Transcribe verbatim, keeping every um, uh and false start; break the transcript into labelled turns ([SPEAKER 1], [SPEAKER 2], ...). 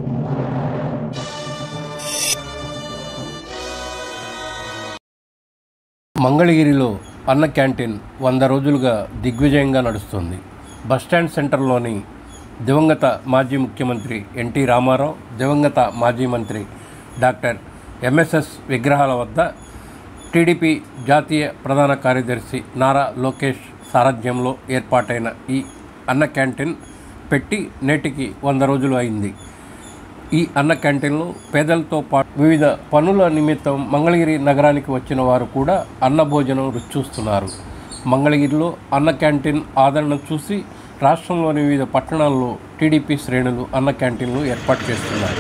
[SPEAKER 1] మంగళగిరిలో అన్న క్యాంటీన్ వంద రోజులుగా దిగ్విజయంగా నడుస్తుంది. బస్టాండ్ సెంటర్లోని దివంగత మాజీ ముఖ్యమంత్రి ఎన్టీ రామారావు, దివంగత మాజీ మంత్రి డాక్టర్ ఎంఎస్ఎస్ విగ్రహాల వద్ద టీడీపీ జాతీయ ప్రధాన కార్యదర్శి నారా లోకేష్ సారథ్యంలో ఏర్పాటైన ఈ అన్న క్యాంటీన్ పెట్టి నేటికి వంద రోజులు అయింది. ఈ అన్న క్యాంటీన్లో పేదలతో పాటు వివిధ పనుల నిమిత్తం మంగళగిరి నగరానికి వచ్చిన వారు కూడా అన్న భోజనం రుచి చూస్తున్నారు. మంగళగిరిలో అన్న క్యాంటీన్ ఆదరణ చూసి రాష్ట్రంలోని వివిధ పట్టణాల్లో టీడీపీ శ్రేణులు అన్న క్యాంటీన్లు ఏర్పాటు చేస్తున్నారు.